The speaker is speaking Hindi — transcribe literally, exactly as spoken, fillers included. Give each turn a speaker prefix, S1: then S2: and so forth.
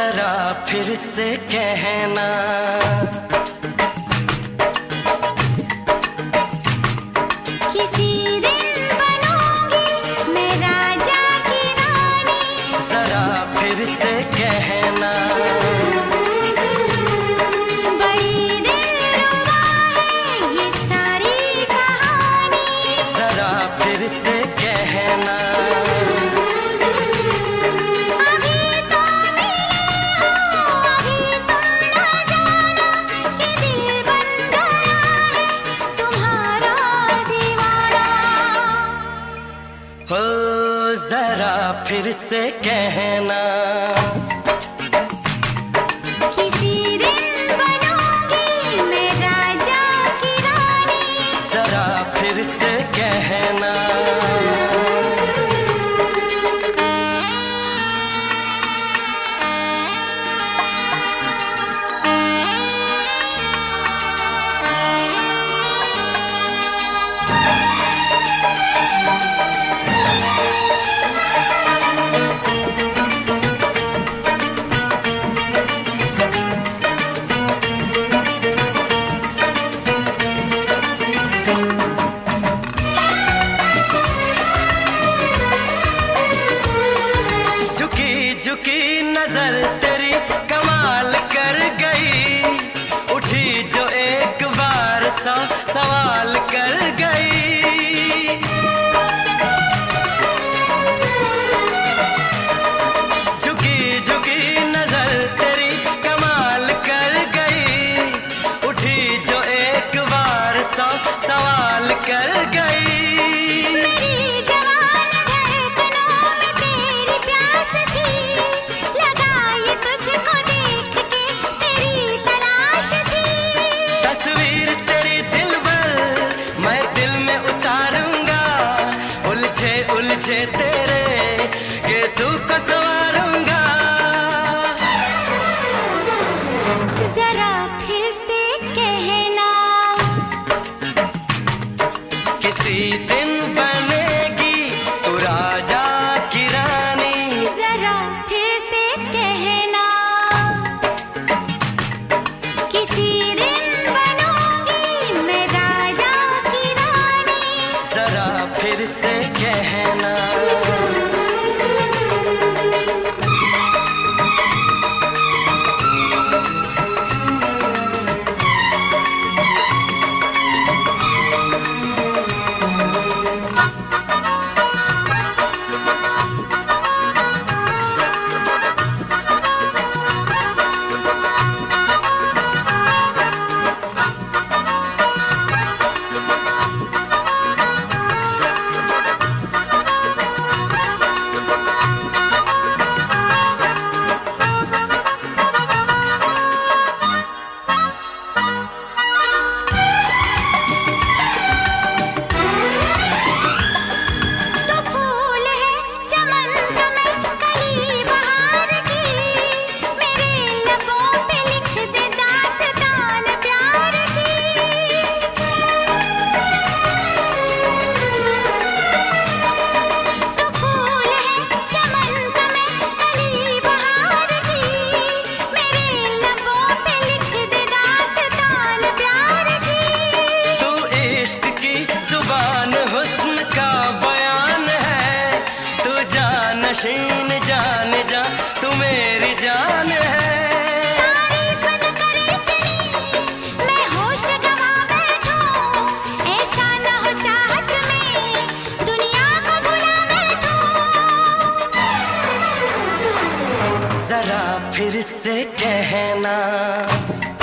S1: जरा फिर से कहना,
S2: किसी दिन बनूंगी मैं राजा की रानी।
S1: जरा फिर से कहना,
S2: बड़ी दिलरुबा है ये सारी कहानी।
S1: जरा फिर से कहना, हो जरा फिर से कहना,
S2: किसी दिन बनूंगी मैं राजा की रानी।
S1: जरा फिर से कहना, झुकी नजर तेरी कमाल कर गई, उठी जो एक बार सौ सवाल कर गई। झुकी झुकी नजर तेरी कमाल कर गई, उठी जो एक बार सौ सवाल कर गई। उलझे तेरे गेसू को संवारूंगा,
S2: जरा फिर से कहना,
S1: किसी दिन बनेगी तू राजा की रानी।
S2: जरा फिर से कहना, किसी दिन बनूंगी मैं राजा की रानी।
S1: जरा फिर से कहना, नशीन जान जा तू मेरी जान है।
S2: तारीफ न करे तेरी मैं होश गवा बैठूं, ऐसा न हो चाहत में दुनिया को भुला बैठूं।
S1: जरा फिर से कहना,